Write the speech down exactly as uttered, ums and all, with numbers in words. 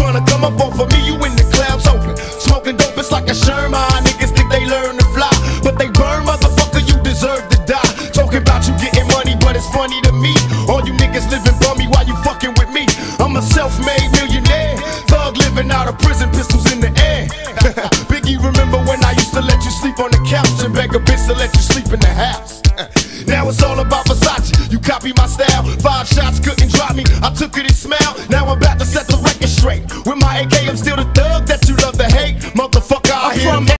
tryna come up off of me, you in the clouds open. Smoking dope, it's like a Sherman. Niggas think they learn to fly, but they burn, motherfucker, you deserve to die. Talking about you getting money, but it's funny to me. All you niggas living bummy while you fucking with me. I'm a self-made millionaire, thug living out of prison, pistols in the air. Biggie, remember when I used to let you sleep on the couch and beg a bitch to let you sleep in the house? Now it's all about Versace, you copy my style. Five shots couldn't drop me, I took it and smiled. Now I'm about to set the record straight. With my A K, I'm still the thug